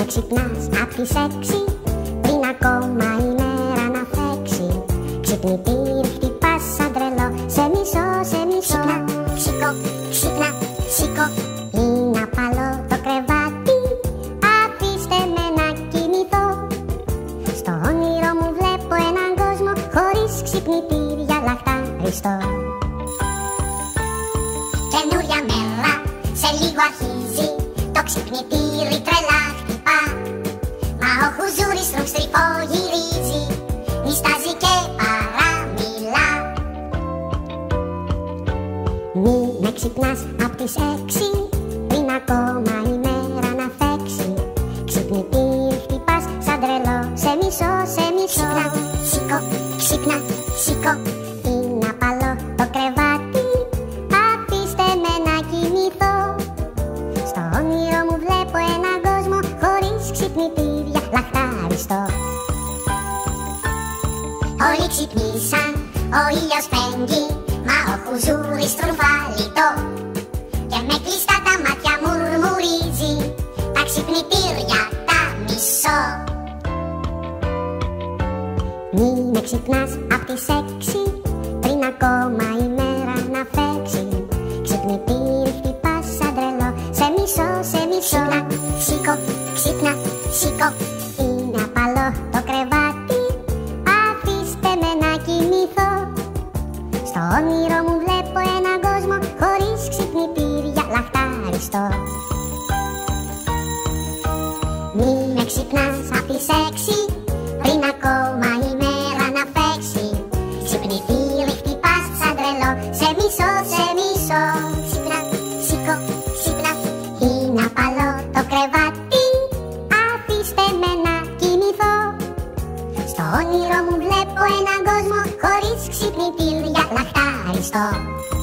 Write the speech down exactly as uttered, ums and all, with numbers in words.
ξυπνάς απ' τις έξι, πριν ακόμα η μέρα να φέξει. Ξυπνητήρι χτυπάς σαν τρελό, σε μισό, σε μισό. Ξύπνα, σηκώ, ξύπνα, σηκώ. Είναι απαλό το κρεβάτι, αφήστε με να κοιμηθώ. Στο όνειρο μου βλέπω έναν κόσμο χωρίς ξυπνητήρια, λαχτάριστο. Καινούρια μέρα, σε λίγο αρχίζει, το ξυπνητήρι τρελά χτυπά. Μα ο χουζούρης στροφστριφό γυρίζει, νιστάζει και παραμιλά. Μη με ξυπνάς απ' τις έξι, πριν ακόμα η μέρα να φέξει. Ξυπνητήρι χτυπάς σαν τρελό, σε μισό, σε μισό. Ξύπνα, σηκώ, ξύπνα, σηκώ. Είναι απαλό το κρεβάτι, αφήστε με να κοιμηθώ. Στο όνειρο μου βλέπω έναν κόσμο χωρίς ξυπνητήρια, λαχτάριστο. Όλοι ξυπνήσαν, ο ήλιος φέγγει, μα ο χουζούρης τρουφάλιτο. Και με κλειστά τα μάτια μουρμουρίζει, τα ξυπνητήρια τα μισώ. Μη με ξυπνάς απ' τις έξι, πριν ακόμα η μέρα να φέξει. Ξυπνητήρι χτυπάς σαν τρελό, σε μισό, σε μισό. Ξύπνα, σηκώ, ξύπνα, σηκώ. Είναι απαλό το κρεβάτι, αφήστε με να κοιμηθώ. Στο όνειρο μου βλέπω έναν κόσμο χωρίς ξυπνητήρια, λαχτάριστο. Μη με ξυπνάς απ' τις έξι, πριν ακόμα η μέρα να φέξει. Ξυπνητήρι χτυπάς σαν τρελό, σε μισό, σε μισό. Ξύπνα, σηκώ, ξύπνα. Είναι απαλό το κρεβάτι, αφήστε με να κοιμηθώ. Στο όνειρο μου βλέπω έναν κόσμο χωρίς ξυπνητήρια, λαχτάριστο.